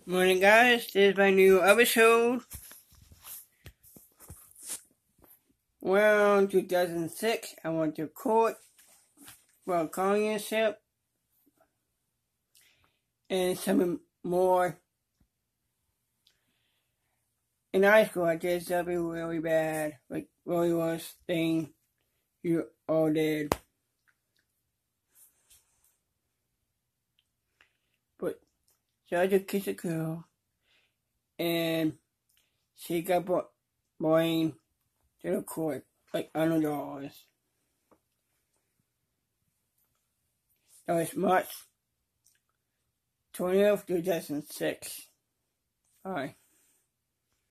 Morning, guys. This is my new episode. Well, 2006, I went to court for a companionship and some more. In high school, I did something really bad, like really worst thing you all did. But so I just kissed a girl, and she got blamed to the court, like $100. That was March 20th, 2006. Bye.